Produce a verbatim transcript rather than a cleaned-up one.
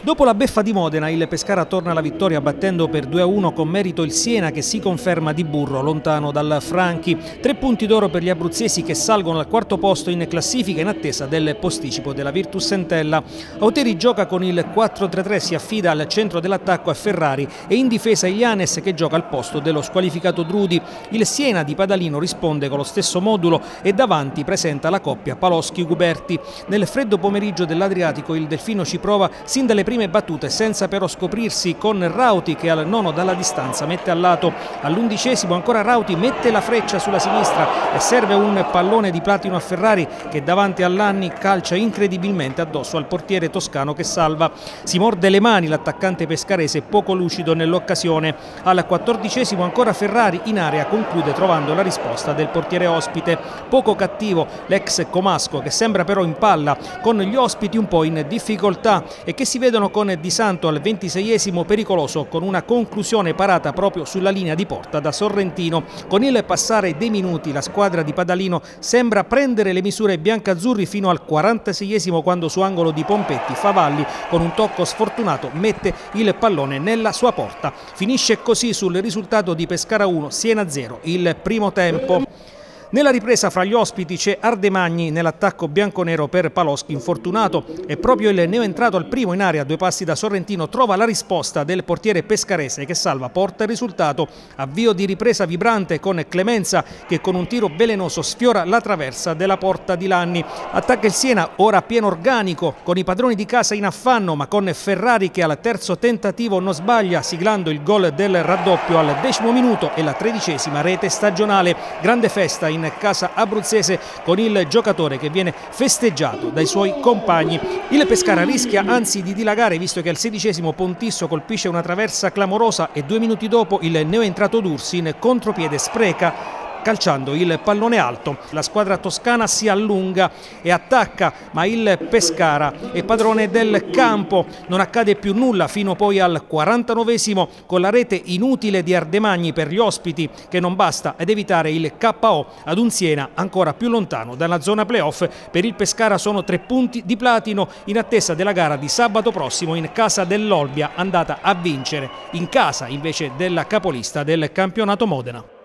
Dopo la beffa di Modena, il Pescara torna alla vittoria battendo per due a uno con merito il Siena, che si conferma di burro, lontano dal Franchi. Tre punti d'oro per gli abruzzesi, che salgono al quarto posto in classifica in attesa del posticipo della Virtus Entella. Auteri gioca con il quattro tre tre, si affida al centro dell'attacco a Ferrari e in difesa Ilianes, che gioca al posto dello squalificato Drudi. Il Siena di Padalino risponde con lo stesso modulo e davanti presenta la coppia Paloschi-Guberti. Nel freddo pomeriggio dell'Adriatico il Delfino ci prova sin dalle prime battute, senza però scoprirsi, con Rauti che al nono dalla distanza mette al lato. All'undicesimo ancora Rauti mette la freccia sulla sinistra e serve un pallone di platino a Ferrari, che davanti all'Anni calcia incredibilmente addosso al portiere toscano, che salva. Si morde le mani l'attaccante pescarese, poco lucido nell'occasione. Al quattordicesimo ancora Ferrari in area conclude trovando la risposta del portiere ospite. Poco cattivo l'ex comasco, che sembra però in palla, con gli ospiti un po' in difficoltà e che si vedono con Di Santo al ventiseiesimo pericoloso, con una conclusione parata proprio sulla linea di porta da Sorrentino. Con il passare dei minuti la squadra di Padalino sembra prendere le misure biancazzurri fino al quarantaseiesimo, quando su angolo di Pompetti Favalli con un tocco sfortunato mette il pallone nella sua porta. Finisce così sul risultato di Pescara uno, Siena zero il primo tempo. Nella ripresa fra gli ospiti c'è Ardemagni nell'attacco bianconero per Paloschi infortunato, e proprio il neoentrato al primo in area a due passi da Sorrentino trova la risposta del portiere pescarese, che salva porta il risultato. Avvio di ripresa vibrante con Clemenza, che con un tiro velenoso sfiora la traversa della porta di Lanni. Attacca il Siena ora a pieno organico, con i padroni di casa in affanno, ma con Ferrari che al terzo tentativo non sbaglia, siglando il gol del raddoppio al decimo minuto e la tredicesima rete stagionale. Grande festa in in casa abruzzese, con il giocatore che viene festeggiato dai suoi compagni. Il Pescara rischia anzi di dilagare, visto che al sedicesimo Pontisso colpisce una traversa clamorosa e due minuti dopo il neoentrato D'Ursi in contropiede spreca, calciando il pallone alto. La squadra toscana si allunga e attacca, ma il Pescara è padrone del campo. Non accade più nulla fino poi al quarantanovesimo, con la rete inutile di Ardemagni per gli ospiti, che non basta ad evitare il K O ad un Siena ancora più lontano dalla zona playoff. Per il Pescara sono tre punti di platino in attesa della gara di sabato prossimo in casa dell'Olbia, andata a vincere in casa invece della capolista del campionato Modena.